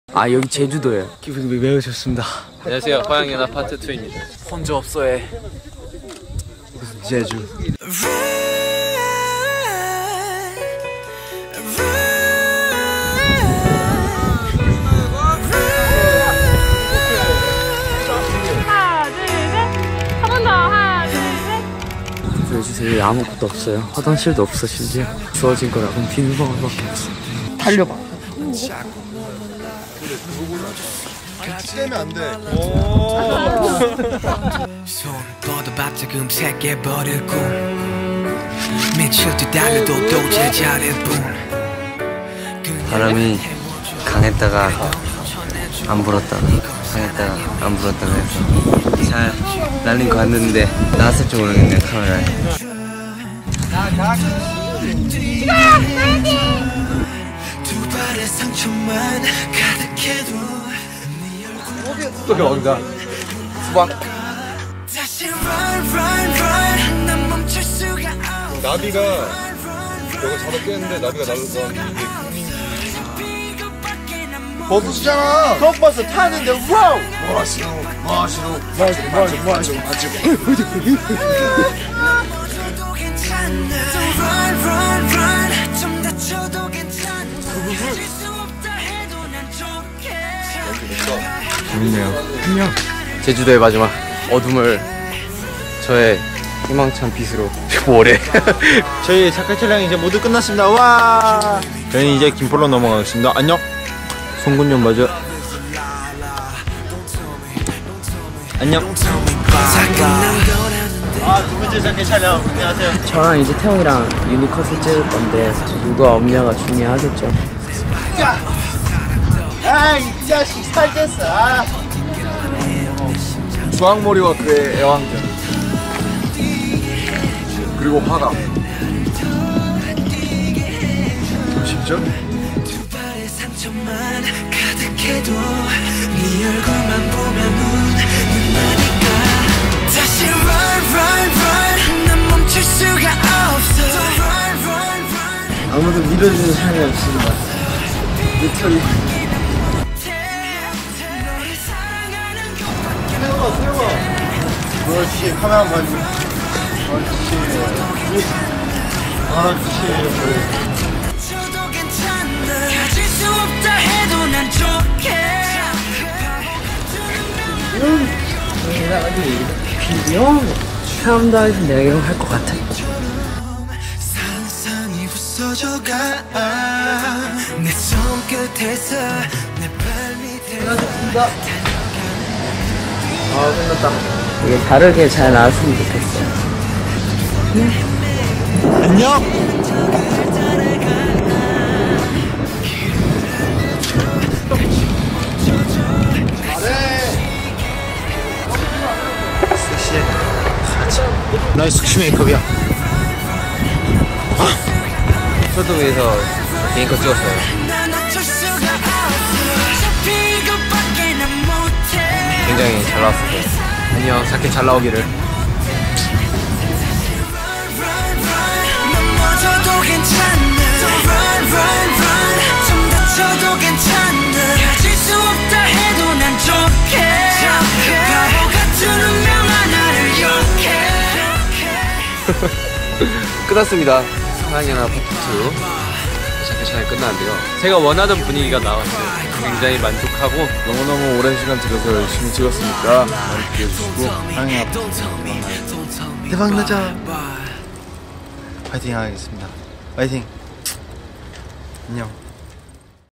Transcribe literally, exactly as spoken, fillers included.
아 여기 제주도예요. 기분이 매우 좋습니다. 안녕하세요. 화양연화 파트 투입니다. 혼자 없어해. 제주. 제주도에 아무것도 없어요. 화장실도 없어. 심지어 주어진 거라고는 비누방울밖에 없어. 달려봐. 떼면 안 돼. 손 뻗어봤자 금색에 버릴 꿈 미칠 듯 달려도 또 제자리일 뿐. 바람이 강했다가 안 불었다가 강했다가 안 불었다가 해서 잘 날린 거 같는데 나왔을지 모르겠네요. 카메라에. 두 발의 상처만 가득해도 또 여기다 수박. 나비가 여기 잡아 깼는데 나비가 날라서 버스잖아. 컵버스 타는데 와우. 마시로 마시로 마시로 마시로 마시로 마시로. 재밌네요. 안녕. 제주도의 마지막 어둠을 저의 희망찬 빛으로 오래. 저희 작가 촬영 이제 모두 끝났습니다. 와. 저희는 이제 김포로 넘어가겠습니다. 안녕. 송군용 맞아. 안녕. 아, 두 번째 작가 촬영. 안녕하세요. 저랑 이제 태웅이랑 유니컷을 찍을 건데 누가 없냐가 중요하겠죠. 야! 아, 이 자식 살됐어. 아. 주황머리와 그의 애완견 그리고 화가. 진짜? 가득해도 네 얼굴만 보면 눈나니까 다시 run run run 난 멈출 수가 없어. 아무도 밀어주는 사람이 없습니다. 리터리. 세워 세워. 그렇지. 카메라 한번 봐줘. 그렇지. 그렇지. 비명 사람들한테 내가 이런 거 할 것 같아. 상상이 부서져가 내 손끝에서 내 발밑에. 끝났습니다. 아 끝났다. 이게 다르게 잘 나왔으면 좋겠어요. 안녕. 나의 숙취 메이크업이야. 소도에서 개인컷 찍었어요. 굉장히 잘 나왔어요. 안녕. 작게 잘 나오기를. 끝났습니다. 화양연화 파트 투 작게 잘 끝났는데요. 제가 원하던 분위기가 나왔어요. 굉장히 만족하고 너무너무 오랜 시간 들여서 열심히 찍었으니까 많이 기대해주시고 화양연화 대박나자. 파이팅 하겠습니다. 파이팅. 안녕.